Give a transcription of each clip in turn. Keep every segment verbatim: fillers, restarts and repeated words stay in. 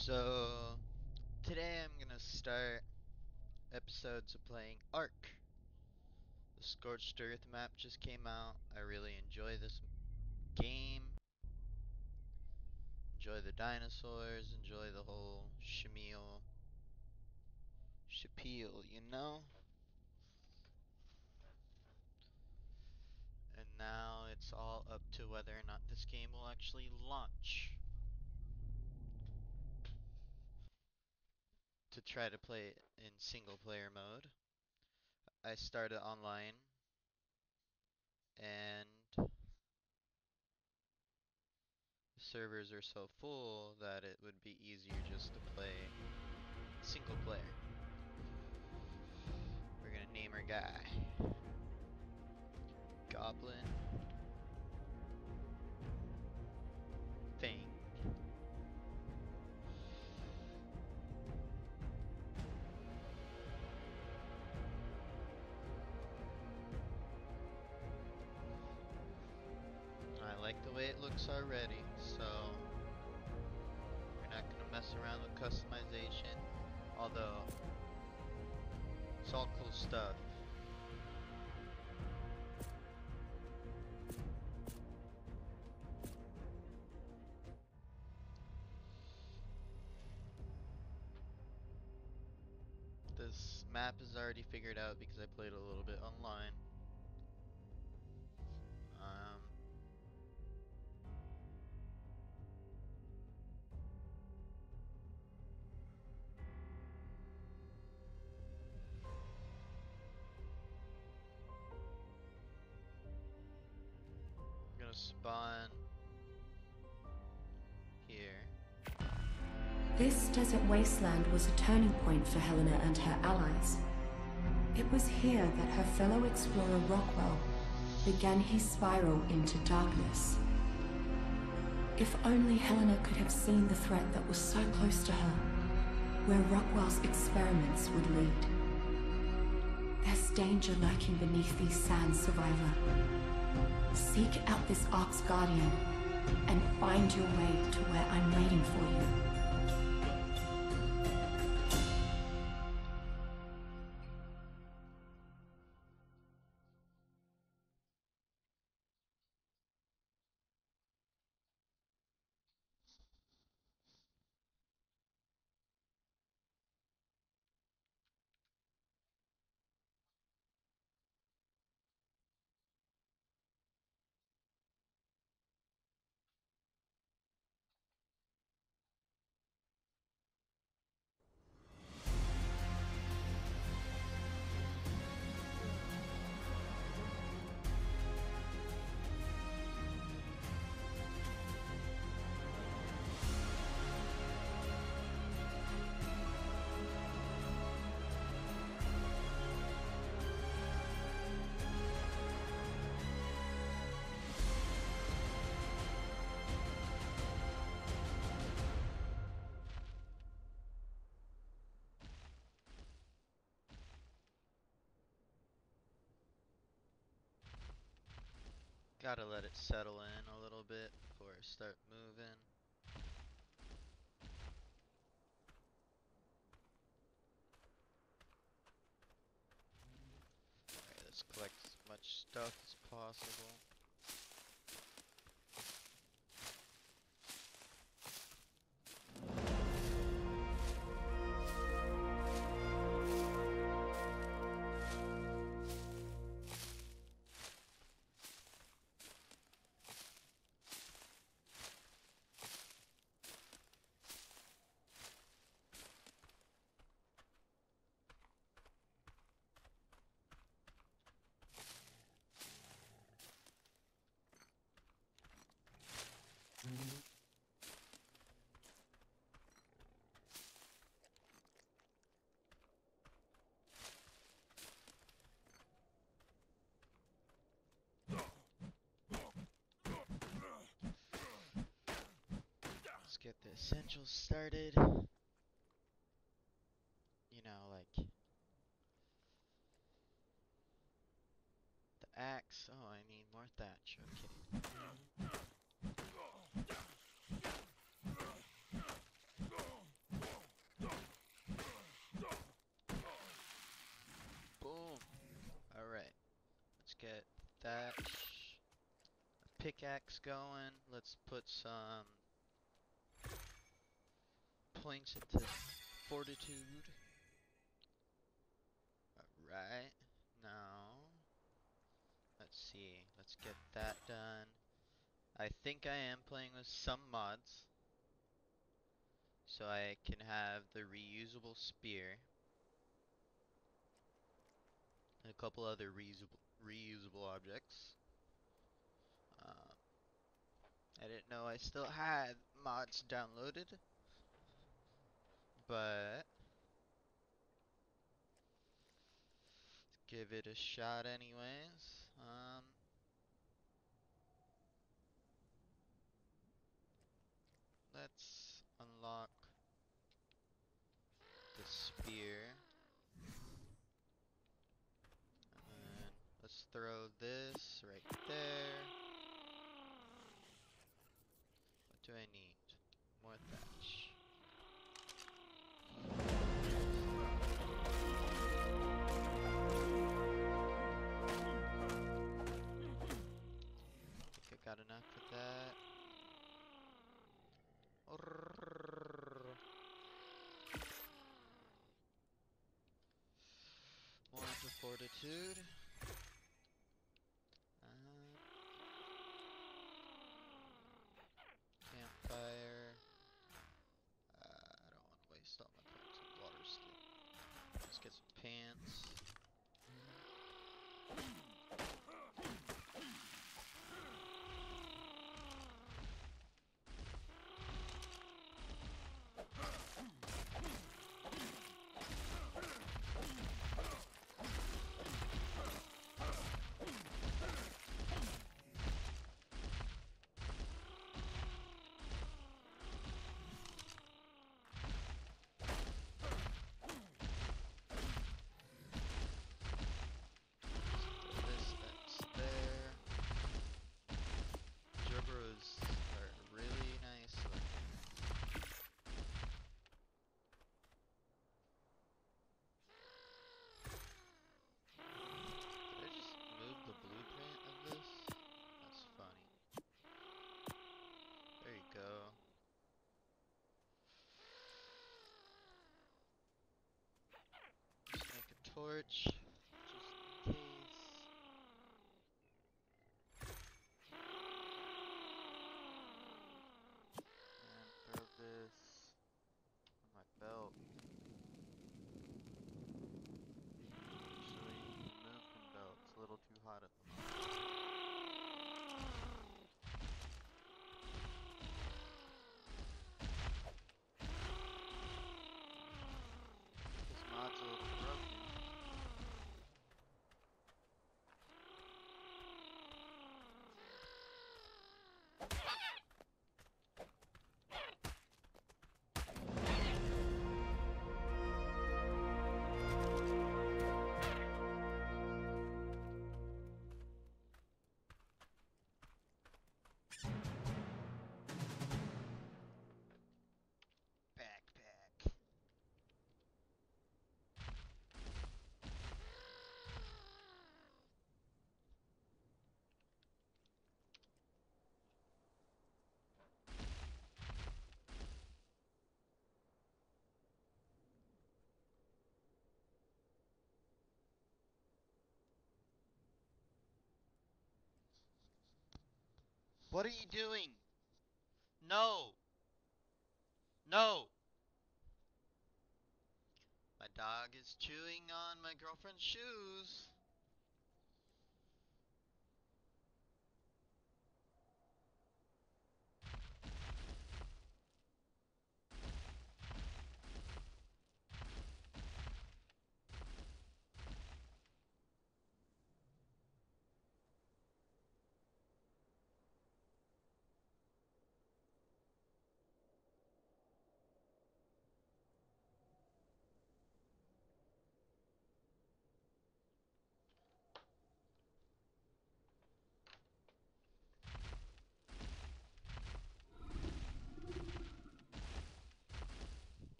So, today I'm gonna start episodes of playing Ark. The Scorched Earth map just came out. I really enjoy this game. Enjoy the dinosaurs, enjoy the whole Shamil Shapeal, you know? And now it's all up to whether or not this game will actually launch. To try to play it in single player mode. I started online and the servers are so full that it would be easier just to play single player. We're gonna name our guy Goblin Thing. I like the way it looks already, so we're not gonna mess around with customization. Although it's all cool stuff. This map is already figured out because I played a little bit online. Um, I'm gonna spawn here. This desert wasteland was a turning point for Helena and her allies. It was here that her fellow explorer Rockwell began his spiral into darkness. If only Helena could have seen the threat that was so close to her, where Rockwell's experiments would lead. There's danger lurking beneath these sands, survivor. Seek out this Ark's guardian and find your way to where I'm waiting for you. Gotta let it settle in a little bit before I start moving. Alright, let's collect as much stuff as possible. Let's get the essentials started. You know, like the axe. Oh, I need more thatch. Okay. thatch, a pickaxe going. Let's put some points into fortitude. Alright, now, let's see, let's get that done. I think I am playing with some mods, so I can have the reusable spear, and a couple other reusable, reusable objects. Um, I didn't know I still had mods downloaded, but let's give it a shot anyways. Um, let's unlock the spear, and then let's throw this right there. What do I need? More thatch. I think I got enough of that. More into fortitude. Um, campfire. Uh, I don't want to waste all my points on water stick. Let's get some pants. This, that's there. Gerberas are really nice looking. Did I just move the blueprint of this? That's funny. There you go. Just make a torch, just in case. And throw this on my belt. Actually, remove from belt. It's a little too hot at the moment. This mod's a little broken. Backpack. What are you doing? No! No! My dog is chewing on my girlfriend's shoes.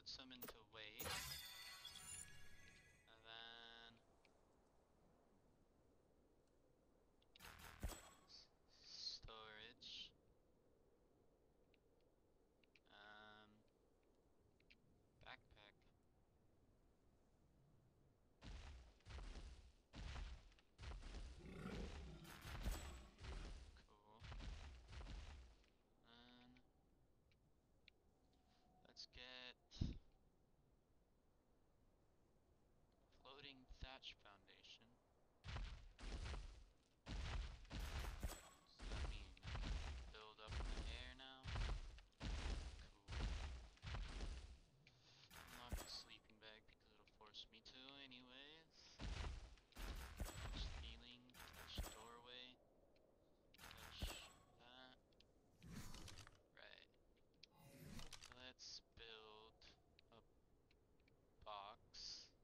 put some into waste. And then s- storage. Um, backpack. Cool. And let's get floating thatch foundation. Does that mean I can build up in the air now? Cool. Unlock the sleeping bag because it'll force me to anyways. Touch ceiling, touch doorway, touch that. Right. Let's build a box.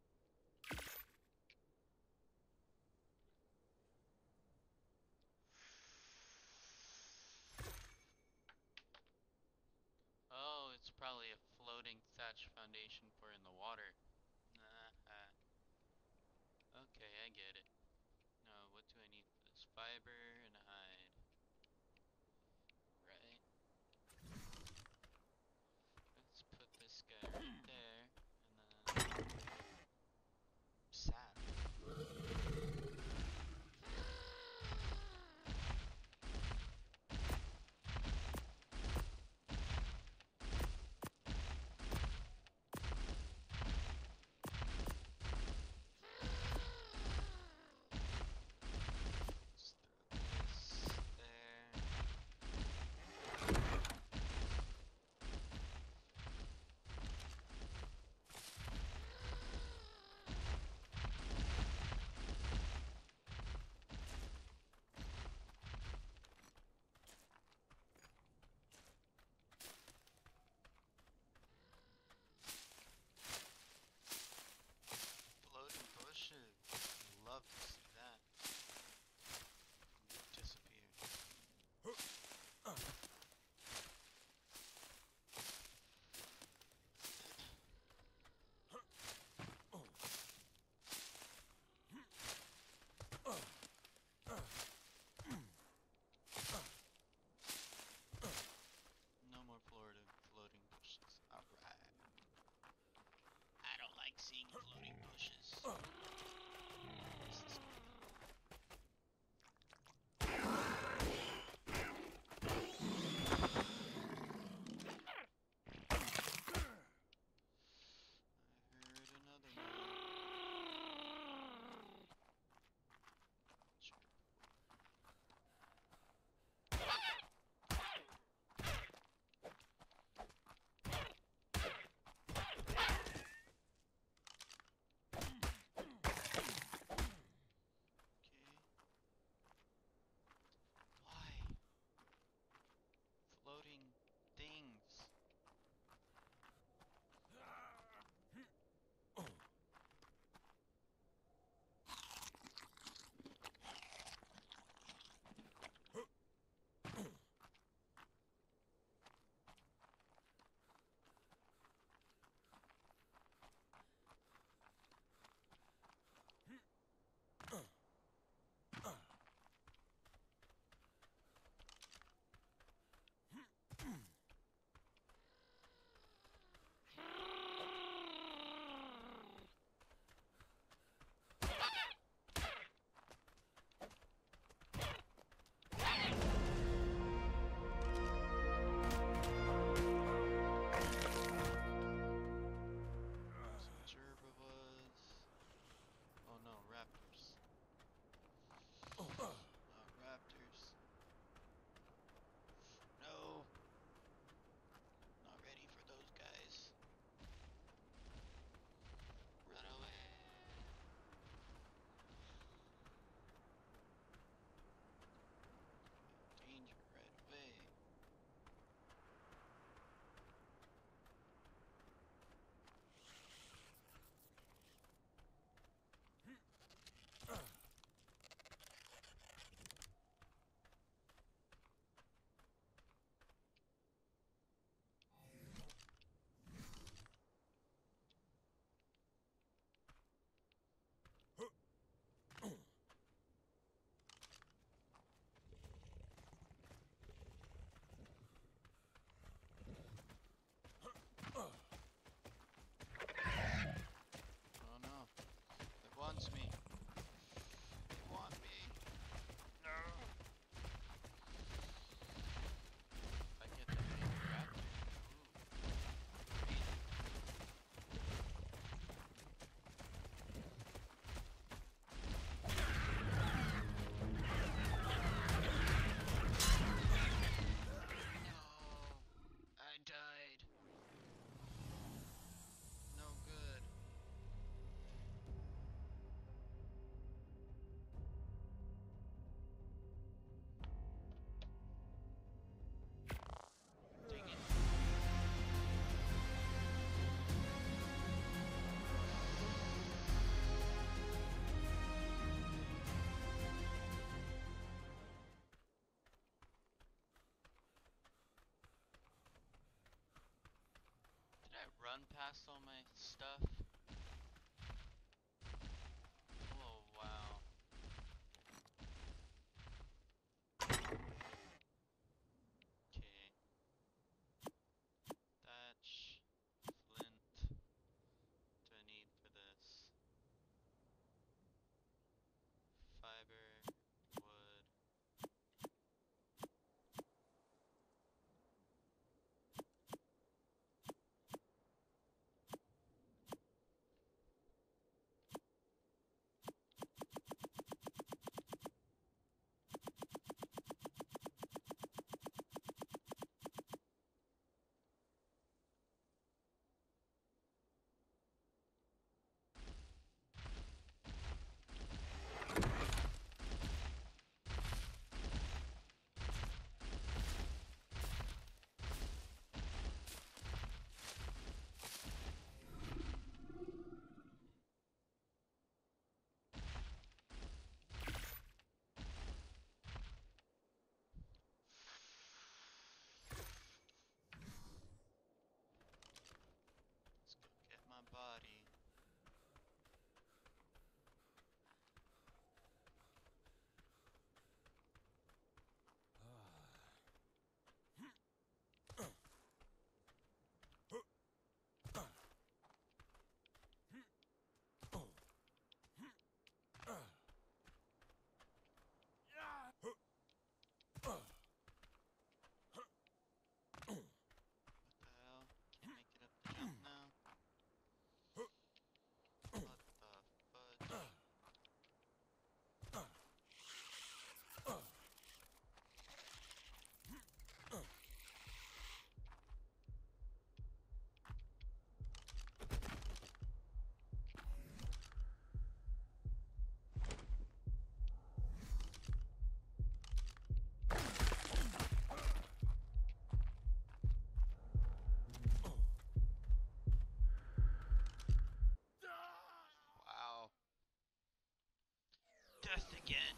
Oh, it's probably a floating thatch foundation for in the water. Uh-huh. Okay, I get it. Now, what do I need for this? Fiber and hide. Right. Let's put this guy right there, and then sap. Let's throw run past all my stuff. Oh wow. Okay. Thatch, flint. Do I need for this? Fiber, wood. Let's go get my body. What the hell? Can't make it up the jump now? What the fudge? Wow. Death again.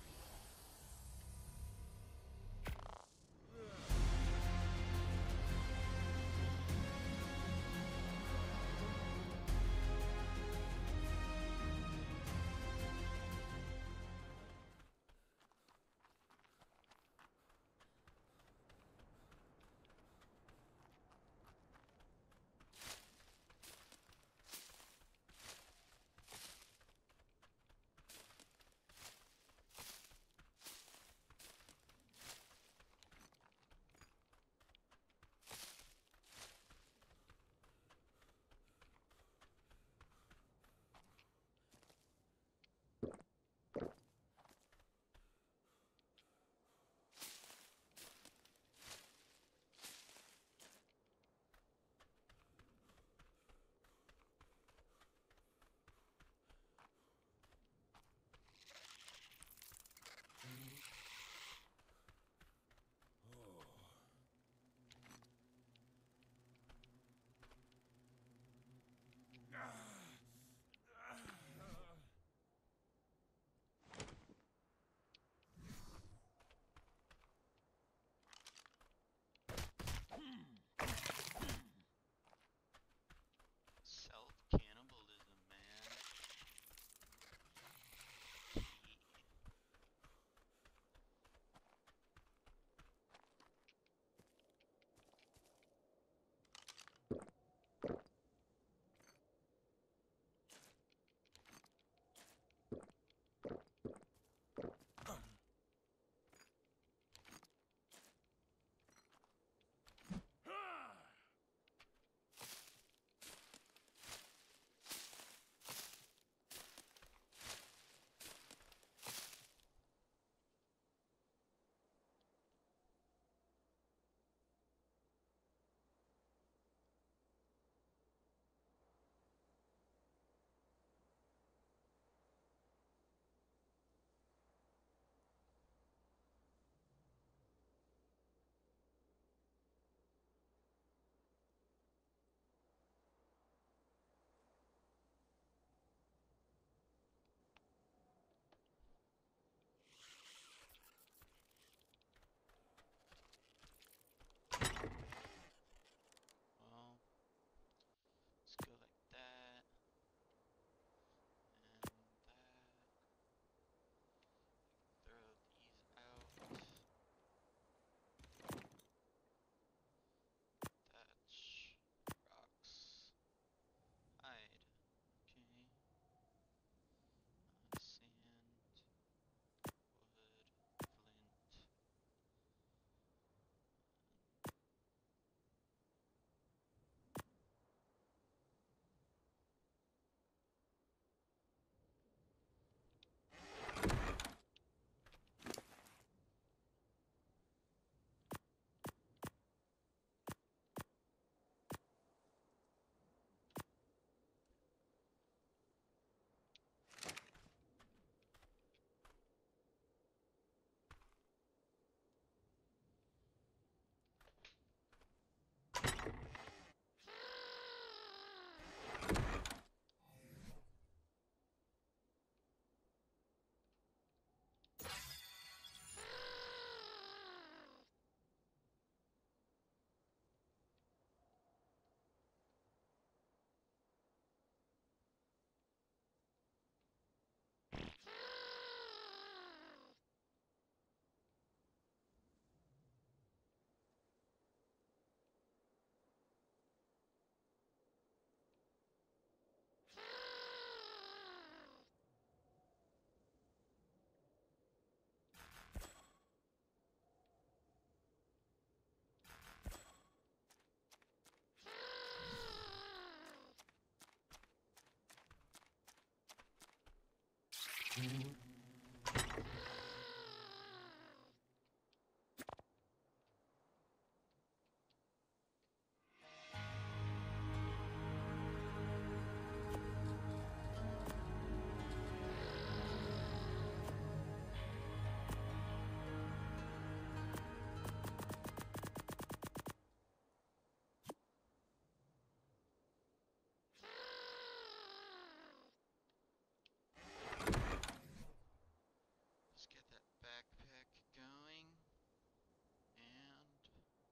Let's get that backpack going. And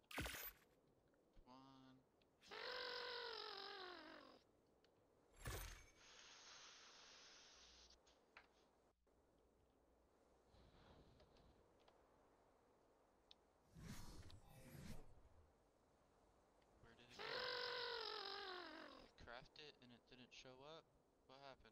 one. Where did it go? Craft it and it didn't show up? What happened?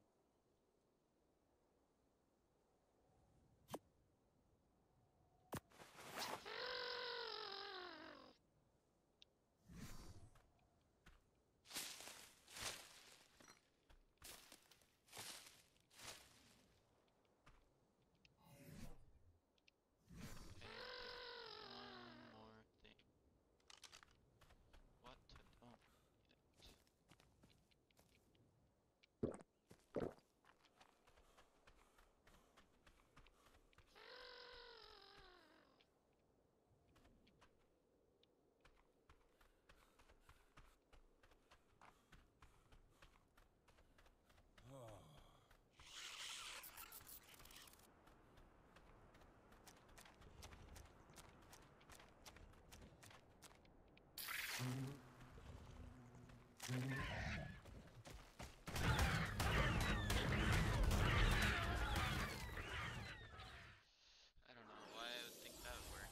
I need to get one more thing. What? Oh, it. I don't know why I would think that would work.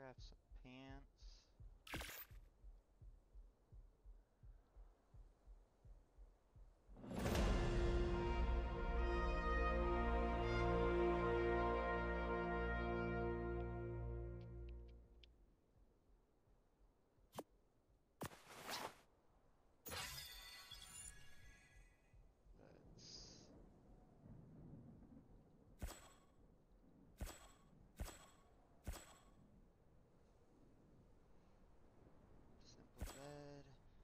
craft some pants. Simple bed.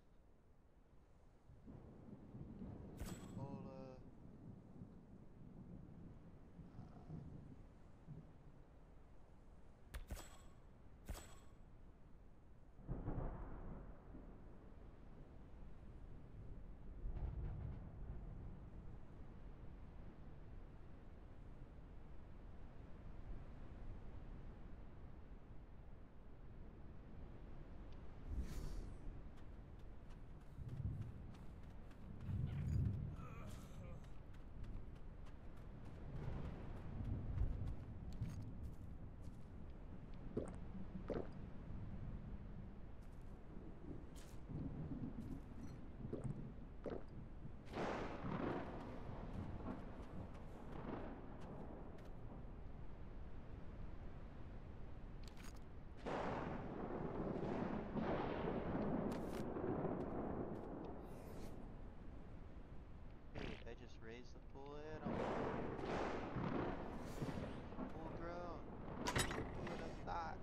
Cola. I just raised the full animal. Full grown. Who would have thought?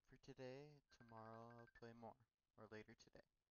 for today. Tomorrow I'll play more, or later today.